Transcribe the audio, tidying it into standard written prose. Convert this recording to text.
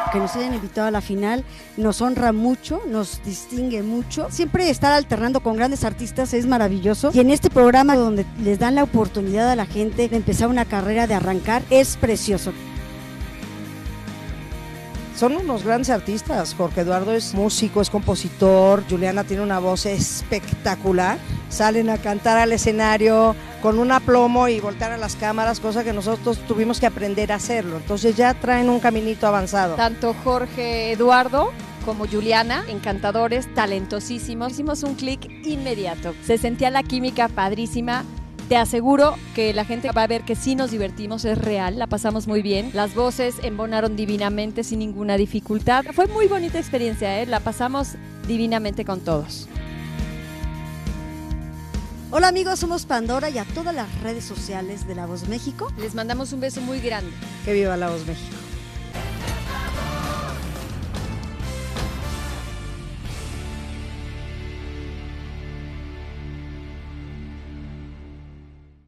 Que nos hayan invitado a la final nos honra mucho, nos distingue mucho. Siempre estar alternando con grandes artistas es maravilloso. Y en este programa donde les dan la oportunidad a la gente de empezar una carrera, de arrancar, es precioso. Son unos grandes artistas. Jorge Eduardo es músico, es compositor. Juliana tiene una voz espectacular. Salen a cantar al escenario con un aplomo y voltear a las cámaras, cosa que nosotros tuvimos que aprender a hacerlo. Entonces ya traen un caminito avanzado. Tanto Jorge Eduardo como Juliana, encantadores, talentosísimos. Hicimos un clic inmediato. Se sentía la química padrísima. Te aseguro que la gente va a ver que sí nos divertimos, es real, la pasamos muy bien. Las voces embonaron divinamente sin ninguna dificultad. Fue muy bonita experiencia, la pasamos divinamente con todos. Hola amigos, somos Pandora y a todas las redes sociales de La Voz México Les mandamos un beso muy grande. Que viva La Voz México.